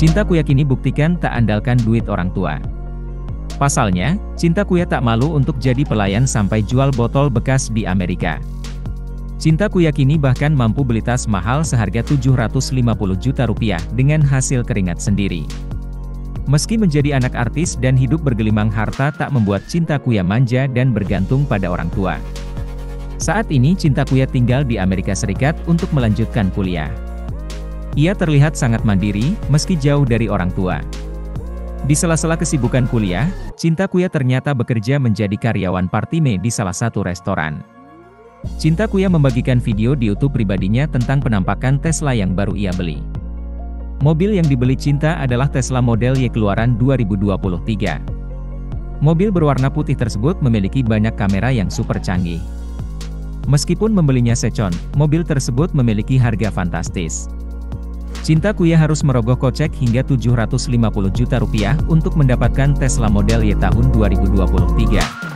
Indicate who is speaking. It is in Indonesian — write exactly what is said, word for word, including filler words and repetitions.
Speaker 1: Cinta Kuya kini buktikan tak andalkan duit orang tua. Pasalnya, Cinta Kuya tak malu untuk jadi pelayan sampai jual botol bekas di Amerika. Cinta Kuya kini bahkan mampu beli tas mahal seharga tujuh ratus lima puluh juta rupiah dengan hasil keringat sendiri. Meski menjadi anak artis dan hidup bergelimang harta tak membuat Cinta Kuya manja dan bergantung pada orang tua. Saat ini Cinta Kuya tinggal di Amerika Serikat untuk melanjutkan kuliah. Ia terlihat sangat mandiri, meski jauh dari orang tua. Di sela-sela kesibukan kuliah, Cinta Kuya ternyata bekerja menjadi karyawan partime di salah satu restoran. Cinta Kuya membagikan video di YouTube pribadinya tentang penampakan Tesla yang baru ia beli. Mobil yang dibeli Cinta adalah Tesla Model Y keluaran dua ribu dua puluh tiga. Mobil berwarna putih tersebut memiliki banyak kamera yang super canggih. Meskipun membelinya second, mobil tersebut memiliki harga fantastis. Cinta Kuya harus merogoh kocek hingga tujuh ratus lima puluh juta rupiah untuk mendapatkan Tesla Model Y tahun dua ribu dua puluh tiga.